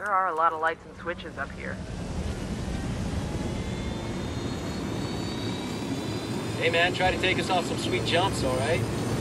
Sure are a lot of lights and switches up here. Hey man, try to take us off some sweet jumps, alright?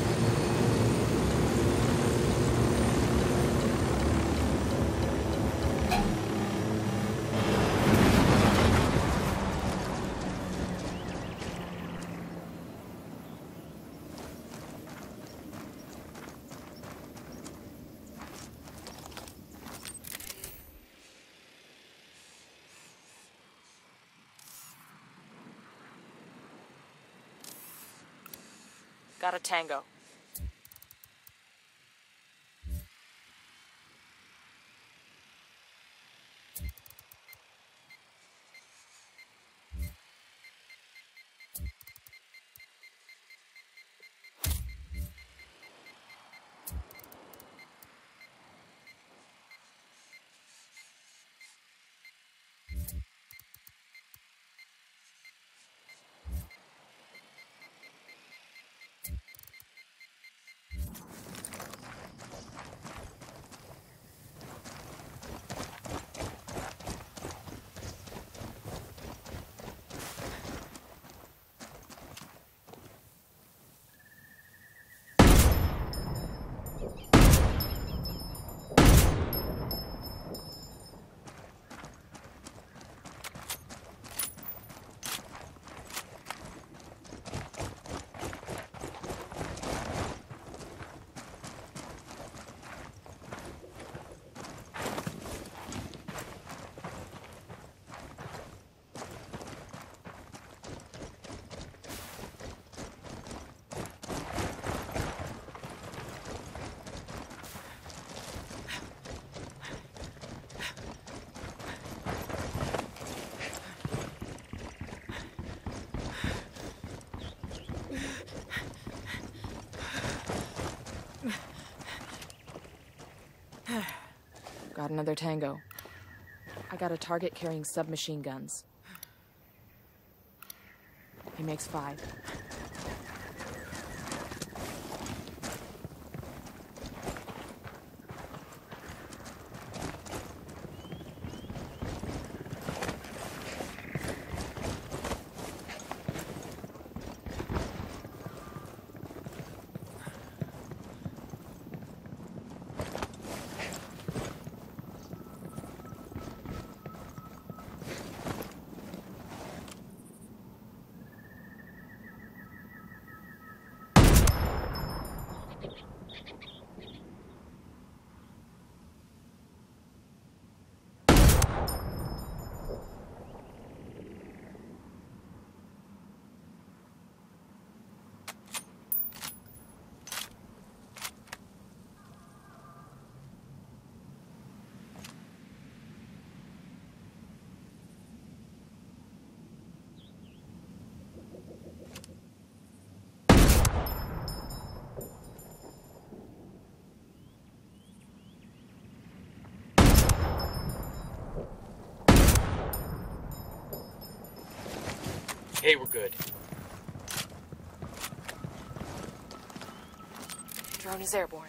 Got a Tango. Got another Tango. I got a target carrying submachine guns. He makes 5. Hey, we're good. Drone is airborne.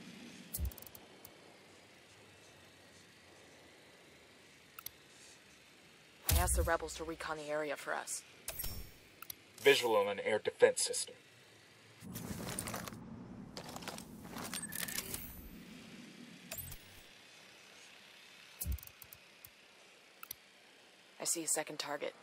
I asked the rebels to recon the area for us. Visual on an air defense system. I see a second target.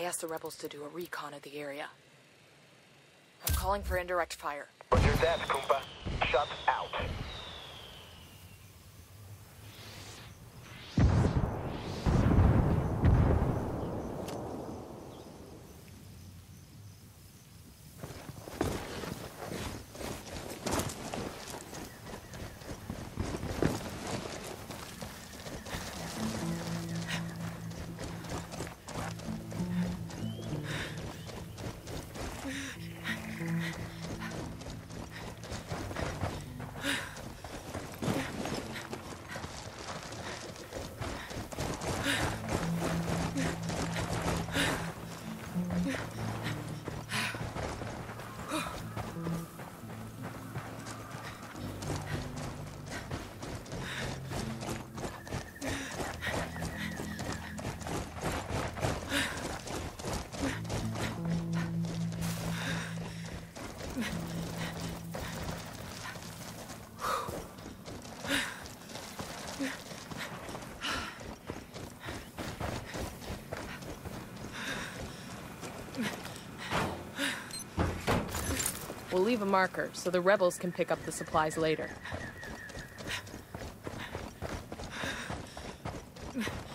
asked the rebels to do a recon of the area. I'm calling for indirect fire. Roger that, Kumpa. Shut out. We'll leave a marker so the rebels can pick up the supplies later.